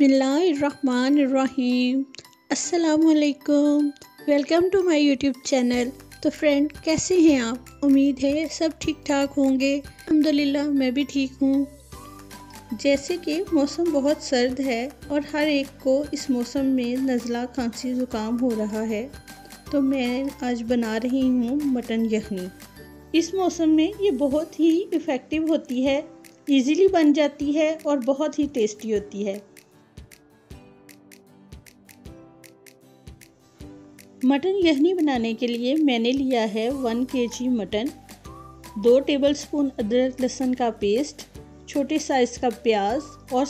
बिस्मिल्लाहिर्रहमानिर्रहीम। अस्सलामुअलैकुम। Welcome to my YouTube channel. तो फ्रेंड, कैसे हैं आप? उम्मीद है सब ठीक ठाक होंगे। अल्हम्दुलिल्लाह मैं भी ठीक हूँ। जैसे कि मौसम बहुत सर्द है और हर एक को इस मौसम में नज़ला, खांसी, ज़ुकाम हो रहा है, तो मैं आज बना रही हूँ मटन यखनी। इस मौसम में ये बहुत ही इफ़ेक्टिव होती है, इजीली बन जाती है और बहुत ही टेस्टी होती है। मटन यखनी बनाने के लिए मैंने लिया है 1 kg मटन, 2 टेबलस्पून अदरक लहसुन का पेस्ट, छोटे साइज़ का प्याज और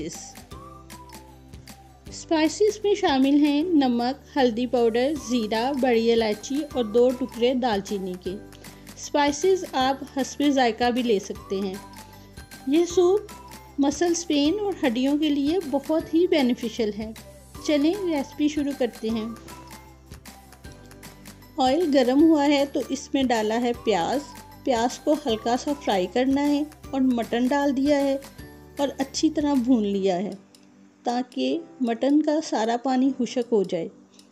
स्पाइसेस में शामिल हैं नमक, हल्दी पाउडर, ज़ीरा, बड़ी इलायची और 2 टुकड़े दालचीनी के। स्पाइसेस आप हस्बे जायका भी ले सकते हैं। यह सूप मसल्स पेन और हड्डियों के लिए बहुत ही बेनिफिशियल है। चलें रेसिपी शुरू करते हैं। ऑयल गरम हुआ है तो इसमें डाला है प्याज को हल्का सा फ्राई करना है और मटन डाल दिया है और अच्छी तरह भून लिया है ताकि मटन का सारा पानी खुश्क हो जाए।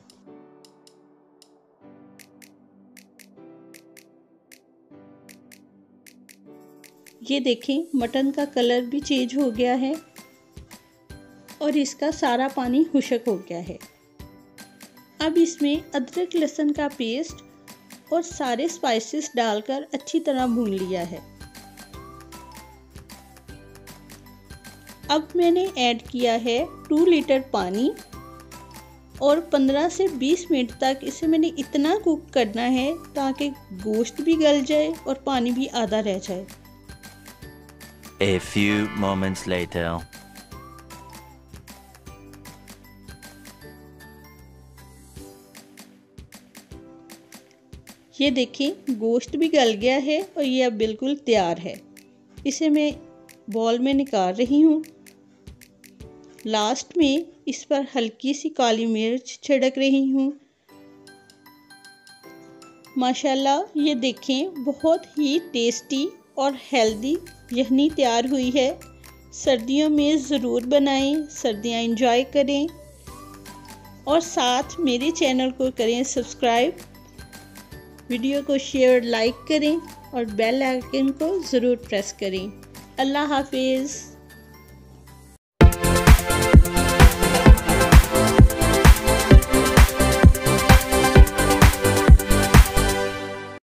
ये देखें, मटन का कलर भी चेंज हो गया है और इसका सारा पानी खुश्क हो गया है। अब इसमें अदरक लहसुन का पेस्ट और सारे स्पाइसेस डालकर अच्छी तरह भून लिया है। अब मैंने ऐड किया है 2 लीटर पानी और 15 से 20 मिनट तक इसे मैंने इतना कुक करना है ताकि गोश्त भी गल जाए और पानी भी आधा रह जाए। A few moments later. ये देखें, गोश्त भी गल गया है और ये अब बिल्कुल तैयार है। इसे मैं बॉल में निकाल रही हूँ। लास्ट में इस पर हल्की सी काली मिर्च छिड़क रही हूँ। माशाल्लाह, ये देखें, बहुत ही टेस्टी और हेल्दी यखनी तैयार हुई है। सर्दियों में ज़रूर बनाएं, सर्दियाँ एंजॉय करें और साथ मेरे चैनल को करें सब्सक्राइब, वीडियो को शेयर, लाइक करें और बेल आइकन को ज़रूर प्रेस करें। अल्लाह हाफिज़।